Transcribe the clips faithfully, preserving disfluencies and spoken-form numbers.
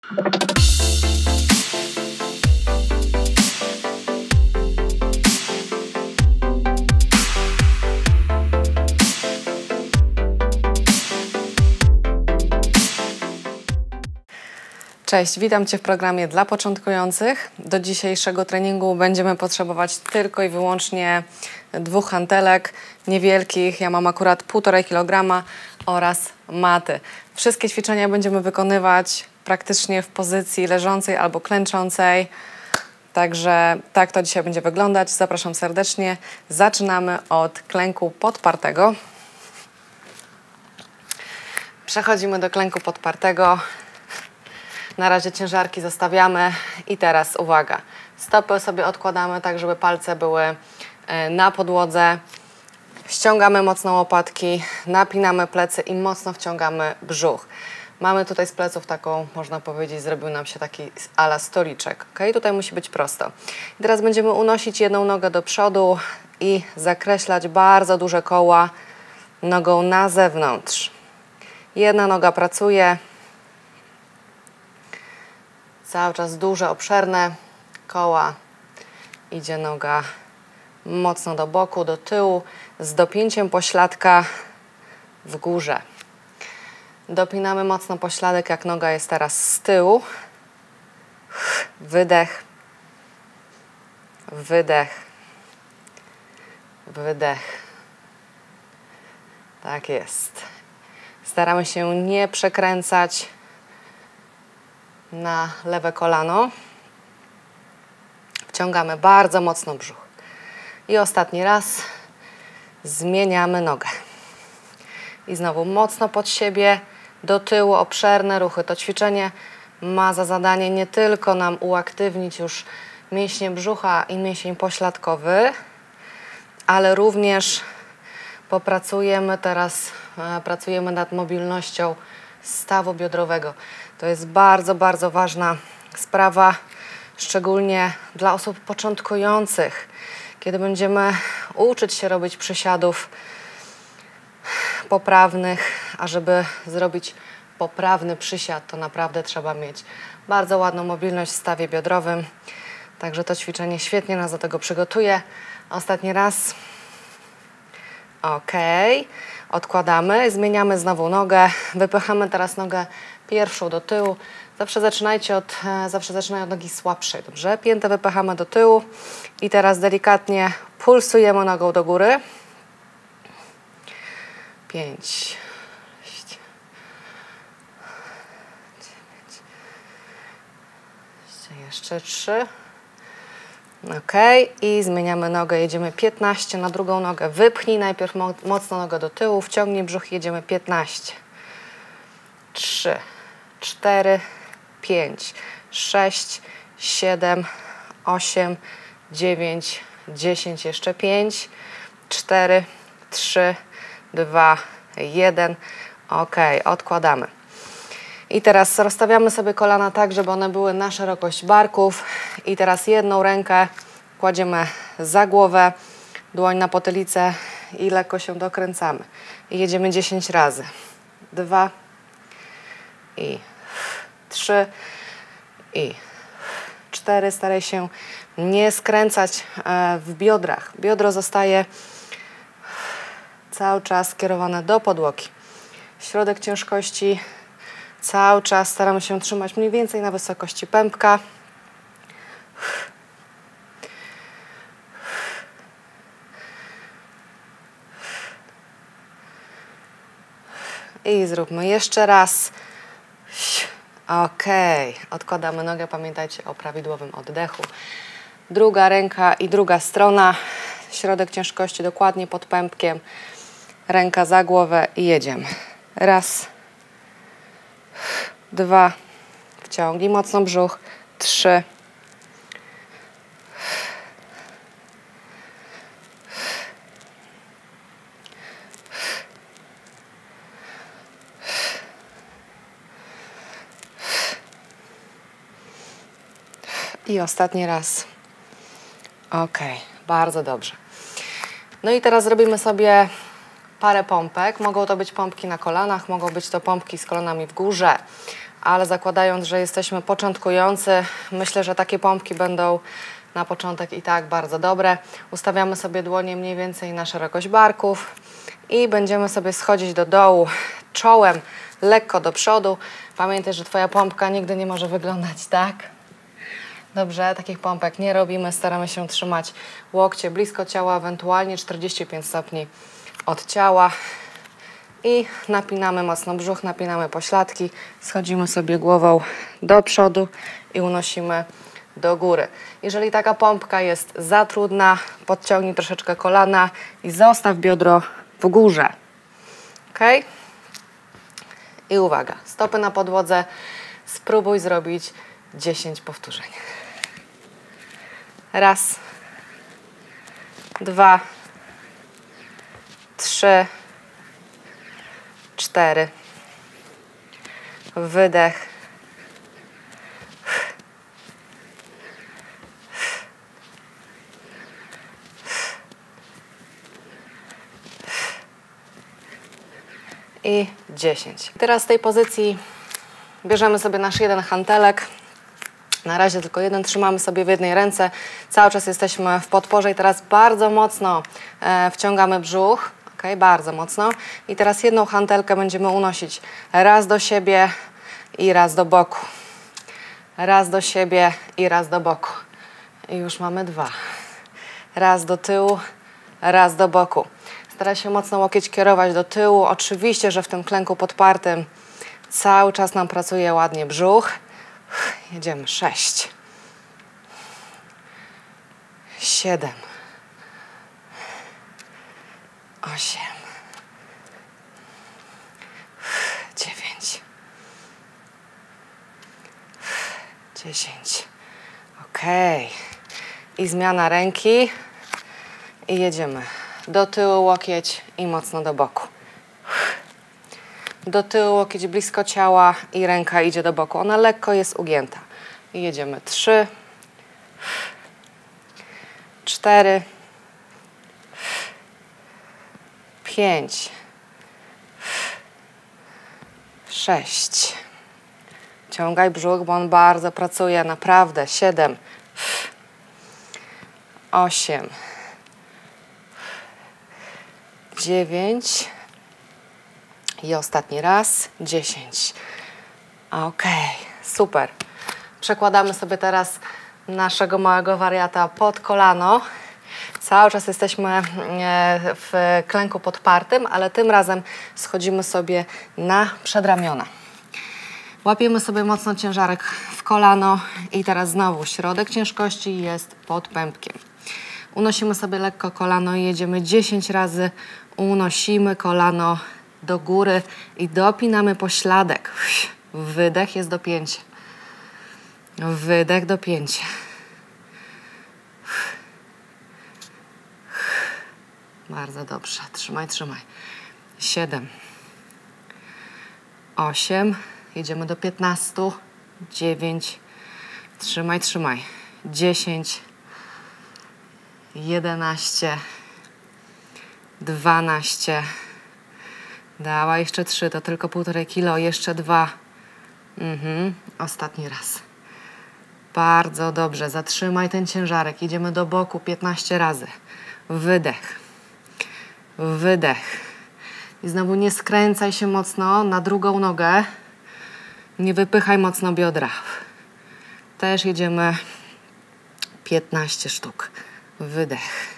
Cześć, witam Cię w programie dla początkujących. Do dzisiejszego treningu będziemy potrzebować tylko i wyłącznie dwóch hantelek niewielkich. Ja mam akurat półtorej kilograma oraz maty. Wszystkie ćwiczenia będziemy wykonywać praktycznie w pozycji leżącej albo klęczącej. Także tak to dzisiaj będzie wyglądać. Zapraszam serdecznie. Zaczynamy od klęku podpartego. Przechodzimy do klęku podpartego. Na razie ciężarki zostawiamy i teraz uwaga, stopy sobie odkładamy tak, żeby palce były na podłodze. Ściągamy mocno łopatki, napinamy plecy i mocno wciągamy brzuch. Mamy tutaj z pleców taką, można powiedzieć, zrobił nam się taki ala stoliczek. Okay? Tutaj musi być prosto. I teraz będziemy unosić jedną nogę do przodu i zakreślać bardzo duże koła nogą na zewnątrz. Jedna noga pracuje. Cały czas duże, obszerne koła. Idzie noga mocno do boku, do tyłu, z dopięciem pośladka w górze. Dopinamy mocno pośladek, jak noga jest teraz z tyłu. Wydech. Wydech. Wydech. Tak jest. Staramy się nie przekręcać na lewe kolano. Wciągamy bardzo mocno brzuch. I ostatni raz zmieniamy nogę. I znowu mocno pod siebie, do tyłu, obszerne ruchy. To ćwiczenie ma za zadanie nie tylko nam uaktywnić już mięśnie brzucha i mięsień pośladkowy, ale również popracujemy teraz, e, pracujemy nad mobilnością stawu biodrowego. To jest bardzo, bardzo ważna sprawa, szczególnie dla osób początkujących, kiedy będziemy uczyć się robić przysiadów poprawnych, a żeby zrobić poprawny przysiad, to naprawdę trzeba mieć bardzo ładną mobilność w stawie biodrowym. Także to ćwiczenie świetnie nas do tego przygotuje. Ostatni raz. Ok. Odkładamy, zmieniamy znowu nogę, wypychamy teraz nogę pierwszą do tyłu. Zawsze zaczynajcie od, zawsze zaczynaj od nogi słabszej, dobrze? Piętę wypychamy do tyłu i teraz delikatnie pulsujemy nogą do góry. Pięć, sześć, dziewięć, jeszcze trzy. Ok, i zmieniamy nogę, jedziemy piętnaście na drugą nogę. Wypchnij najpierw mo mocno nogę do tyłu, wciągnij brzuch, jedziemy piętnaście. trzy, cztery, pięć, sześć, siedem, osiem, dziewięć, dziesięć, jeszcze pięć, cztery, trzy, dwa, jeden. Ok, odkładamy. I teraz rozstawiamy sobie kolana tak, żeby one były na szerokość barków. I teraz jedną rękę kładziemy za głowę, dłoń na potylicę i lekko się dokręcamy. I jedziemy dziesięć razy. Dwa i trzy i cztery. Staraj się nie skręcać w biodrach. Biodro zostaje cały czas skierowane do podłogi. Środek ciężkości cały czas staramy się trzymać mniej więcej na wysokości pępka. I zróbmy jeszcze raz. Ok. Odkładamy nogę. Pamiętajcie o prawidłowym oddechu. Druga ręka i druga strona. Środek ciężkości dokładnie pod pępkiem. Ręka za głowę i jedziemy. Raz. Dwa. Wciągnij mocno brzuch. Trzy. I ostatni raz. Ok, bardzo dobrze. No i teraz zrobimy sobie parę pompek. Mogą to być pompki na kolanach, mogą być to pompki z kolanami w górze, ale zakładając, że jesteśmy początkujący, myślę, że takie pompki będą na początek i tak bardzo dobre. Ustawiamy sobie dłonie mniej więcej na szerokość barków i będziemy sobie schodzić do dołu czołem, lekko do przodu. Pamiętaj, że Twoja pompka nigdy nie może wyglądać tak. Dobrze, takich pompek nie robimy. Staramy się trzymać łokcie blisko ciała, ewentualnie czterdzieści pięć stopni od ciała. I napinamy mocno brzuch, napinamy pośladki. Schodzimy sobie głową do przodu i unosimy do góry. Jeżeli taka pompka jest za trudna, podciągnij troszeczkę kolana i zostaw biodro w górze. Ok? I uwaga, stopy na podłodze. Spróbuj zrobić dziesięć powtórzeń. Raz, dwa, trzy, cztery. Wydech. I dziesięć. Teraz z tej pozycji bierzemy sobie nasz jeden hantelek. Na razie tylko jeden trzymamy sobie w jednej ręce. Cały czas jesteśmy w podporze i teraz bardzo mocno e, wciągamy brzuch. Ok, bardzo mocno. I teraz jedną hantelkę będziemy unosić raz do siebie i raz do boku. Raz do siebie i raz do boku. I już mamy dwa. Raz do tyłu, raz do boku. Staraj się mocno łokieć kierować do tyłu. Oczywiście, że w tym klęku podpartym cały czas nam pracuje ładnie brzuch. Jedziemy. Sześć. Siedem. Osiem. Dziewięć. Dziesięć. Ok. I zmiana ręki. I jedziemy. Do tyłu łokieć i mocno do boku. Do tyłu łokieć blisko ciała i ręka idzie do boku. Ona lekko jest ugięta. I jedziemy. Trzy. Cztery. Pięć. Sześć. Ciągaj brzuch, bo on bardzo pracuje. Naprawdę. Siedem. Osiem. Dziewięć. I ostatni raz. Dziesięć. Ok. Super. Przekładamy sobie teraz naszego małego wariata pod kolano. Cały czas jesteśmy w klęku podpartym, ale tym razem schodzimy sobie na przedramiona. Łapiemy sobie mocno ciężarek w kolano i teraz znowu środek ciężkości jest pod pępkiem. Unosimy sobie lekko kolano i jedziemy dziesięć razy. Unosimy kolano do góry i dopinamy pośladek. Wydech jest dopięcie. Wydech, dopięcie. Bardzo dobrze. Trzymaj, trzymaj. Siedem. Osiem. Jedziemy do piętnastu. Dziewięć. Trzymaj, trzymaj. Dziesięć. Jedenaście. Dwanaście. Dała jeszcze trzy. To tylko półtorej kilo. Jeszcze dwa. Mhm. Ostatni raz. Bardzo dobrze. Zatrzymaj ten ciężarek. Idziemy do boku piętnaście razy. Wydech. Wydech. I znowu nie skręcaj się mocno na drugą nogę. Nie wypychaj mocno biodra. Też jedziemy piętnaście sztuk. Wydech.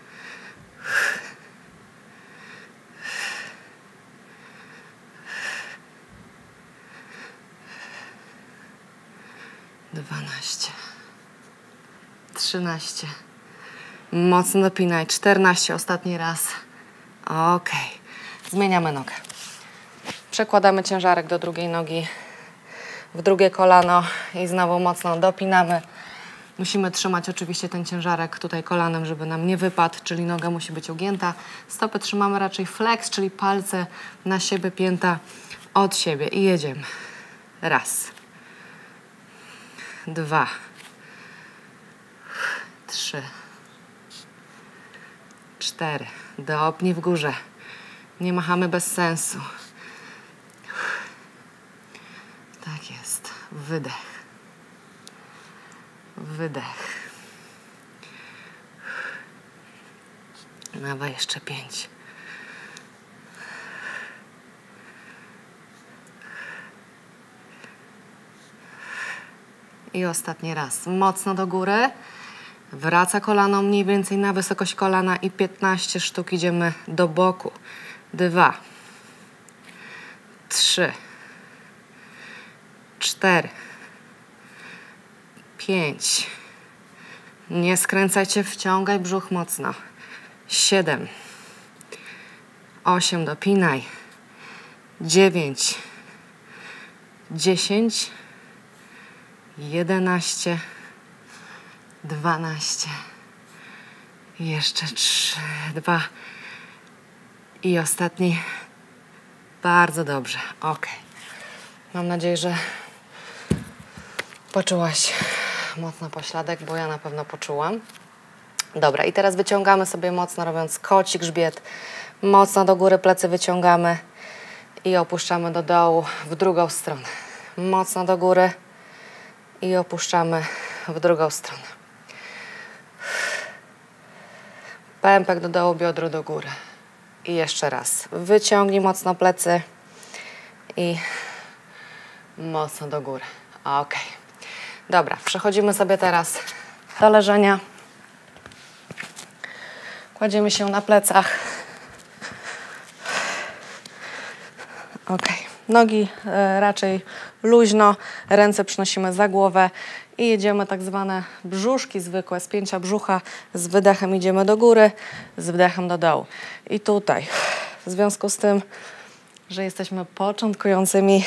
dwanaście. trzynaście. Mocno dopinaj. czternaście. Ostatni raz. Ok. Zmieniamy nogę. Przekładamy ciężarek do drugiej nogi, w drugie kolano i znowu mocno dopinamy. Musimy trzymać oczywiście ten ciężarek tutaj kolanem, żeby nam nie wypadł, czyli noga musi być ugięta. Stopy trzymamy raczej flex, czyli palce na siebie, pięta od siebie. I jedziemy. Raz. Dwa. Trzy. Cztery. Dopnij w górze. Nie machamy bez sensu. Tak jest. wydech, wydech. Dawaj, jeszcze pięć. I ostatni raz. Mocno do góry. Wraca kolano mniej więcej na wysokość kolana i piętnaście sztuk idziemy do boku. Dwa. Trzy. Cztery. Pięć. Nie skręcajcie, wciągaj brzuch mocno. Siedem. Osiem, dopinaj. Dziewięć. Dziesięć. Jedenaście. Dwanaście. Jeszcze trzy, dwa. I ostatni. Bardzo dobrze. Ok. Mam nadzieję, że poczułaś mocno pośladek, bo ja na pewno poczułam. Dobra, i teraz wyciągamy sobie mocno, robiąc koci grzbiet. Mocno do góry plecy wyciągamy i opuszczamy do dołu w drugą stronę. Mocno do góry i opuszczamy w drugą stronę. Pępek do dołu, biodro do góry. I jeszcze raz. Wyciągnij mocno plecy i mocno do góry. Ok. Dobra, przechodzimy sobie teraz do leżenia. Kładziemy się na plecach. Ok. Nogi e, raczej luźno, ręce przynosimy za głowę i jedziemy tak zwane brzuszki zwykłe, spięcia brzucha. Z wydechem idziemy do góry, z wdechem do dołu. I tutaj, w związku z tym, że jesteśmy początkującymi,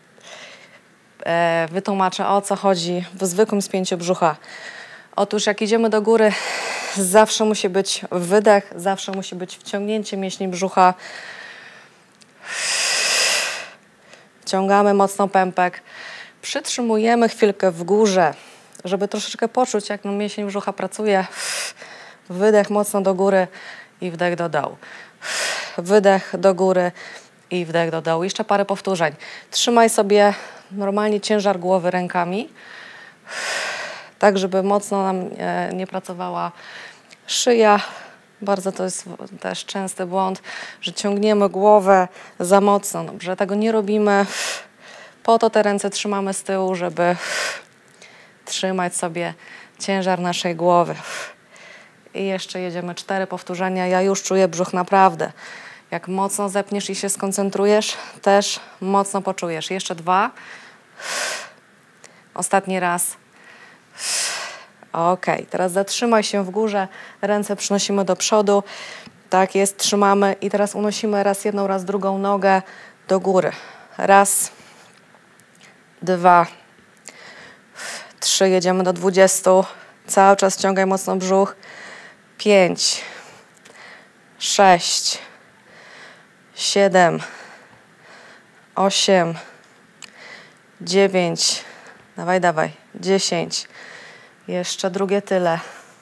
e, wytłumaczę, o co chodzi w zwykłym spięciu brzucha. Otóż jak idziemy do góry, zawsze musi być wydech, zawsze musi być wciągnięcie mięśni brzucha. Wciągamy mocno pępek. Przytrzymujemy chwilkę w górze, żeby troszeczkę poczuć, jak no mięsień brzucha pracuje. Wydech mocno do góry i wdech do dołu. Wydech do góry i wdech do dołu. Jeszcze parę powtórzeń. Trzymaj sobie normalnie ciężar głowy rękami, tak żeby mocno nam nie pracowała szyja. Bardzo to jest też częsty błąd, że ciągniemy głowę za mocno. Dobrze, tego nie robimy. Po to te ręce trzymamy z tyłu, żeby trzymać sobie ciężar naszej głowy. I jeszcze jedziemy cztery powtórzenia. Ja już czuję brzuch naprawdę. Jak mocno zepniesz i się skoncentrujesz, też mocno poczujesz. Jeszcze dwa. Ostatni raz. Ok, teraz zatrzymaj się w górze, ręce przynosimy do przodu. Tak jest, trzymamy i teraz unosimy raz jedną, raz drugą nogę do góry. Raz, dwa, trzy, jedziemy do dwudziestu. Cały czas ściągaj mocno brzuch. Pięć, sześć, siedem, osiem, dziewięć, dawaj, dawaj, dziesięć. Jeszcze drugie tyle.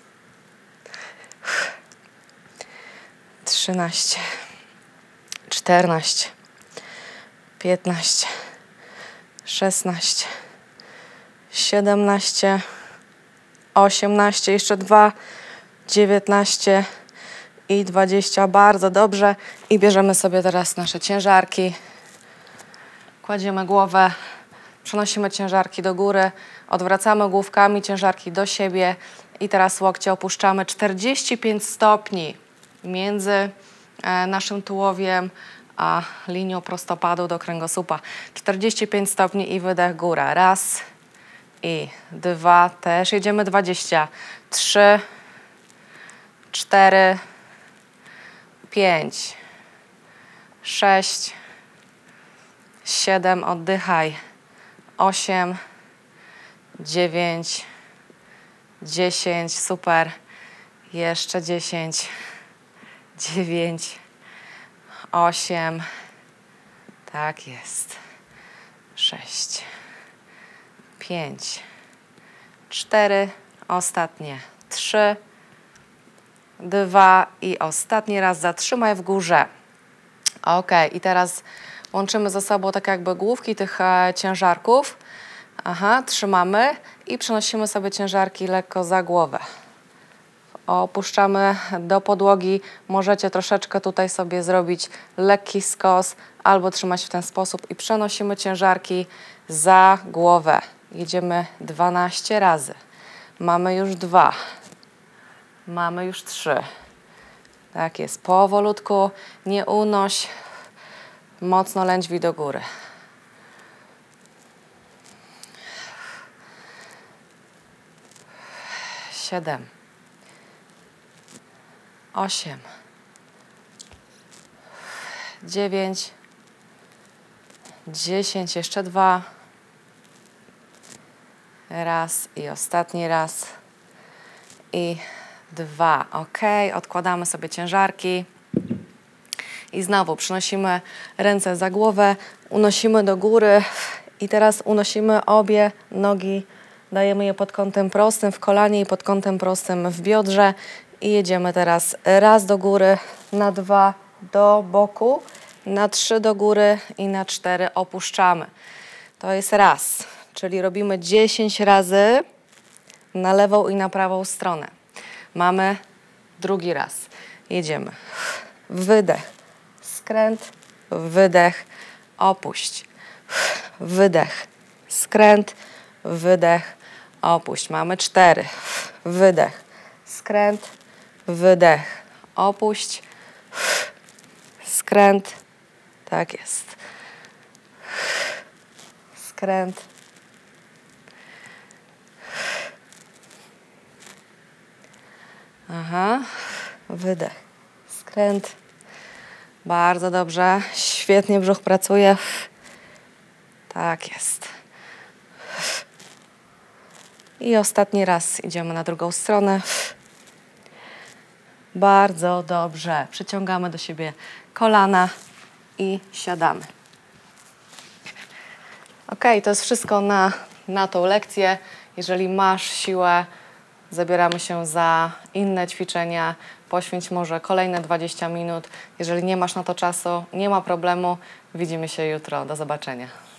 Trzynaście, czternaście, piętnaście, szesnaście, siedemnaście, osiemnaście, jeszcze dwa, dziewiętnaście i dwadzieścia. Bardzo dobrze. I bierzemy sobie teraz nasze ciężarki. Kładziemy głowę, przenosimy ciężarki do góry, odwracamy główkami ciężarki do siebie i teraz łokcie opuszczamy czterdzieści pięć stopni między e, naszym tułowiem a linią prostopadu do kręgosłupa. czterdzieści pięć stopni i wydech góra. Raz i dwa, też jedziemy dwadzieścia. Trzy, cztery, pięć, sześć, siedem, oddychaj. Osiem, dziewięć, dziesięć, super. Jeszcze dziesięć, dziewięć, osiem, tak jest. Sześć, pięć, cztery, ostatnie trzy, dwa i ostatni raz zatrzymaj w górze. Ok, i teraz łączymy ze sobą tak jakby główki tych e, ciężarków. Aha, trzymamy i przenosimy sobie ciężarki lekko za głowę. Opuszczamy do podłogi. Możecie troszeczkę tutaj sobie zrobić lekki skos albo trzymać w ten sposób i przenosimy ciężarki za głowę. Jedziemy dwanaście razy. Mamy już dwa. Mamy już trzy. Tak jest, powolutku, nie unoś, mocno lędźwij do góry. Siedem. Osiem. Dziewięć. Dziesięć, jeszcze dwa. Raz i ostatni raz. I dwa. Ok, odkładamy sobie ciężarki. I znowu przynosimy ręce za głowę, unosimy do góry i teraz unosimy obie nogi. Dajemy je pod kątem prostym w kolanie i pod kątem prostym w biodrze. I jedziemy teraz raz do góry, na dwa do boku, na trzy do góry i na cztery opuszczamy. To jest raz, czyli robimy dziesięć razy na lewą i na prawą stronę. Mamy drugi raz. Jedziemy. Wydech, skręt, wydech, opuść. Wydech, skręt, wydech, opuść. Mamy cztery. Wydech, skręt, wydech, opuść. Skręt. Tak jest. Skręt. Aha. Wydech. Skręt. Bardzo dobrze. Świetnie brzuch pracuje. Tak jest. I ostatni raz idziemy na drugą stronę. Bardzo dobrze. Przyciągamy do siebie kolana i siadamy. Ok, to jest wszystko na, na tą lekcję. Jeżeli masz siłę, zabieramy się za inne ćwiczenia. Poświęć może kolejne dwadzieścia minut. Jeżeli nie masz na to czasu, nie ma problemu. Widzimy się jutro. Do zobaczenia.